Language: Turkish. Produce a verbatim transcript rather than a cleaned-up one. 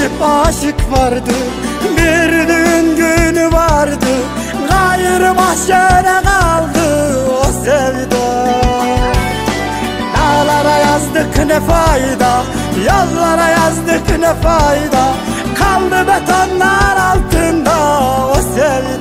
çift aşık vardı, bir düğün günü vardı, gayrı mahşere kaldı o sevda. Dağlara yazdık ne fayda, yollara yazdık ne fayda, kaldı betonlar altında o sevda.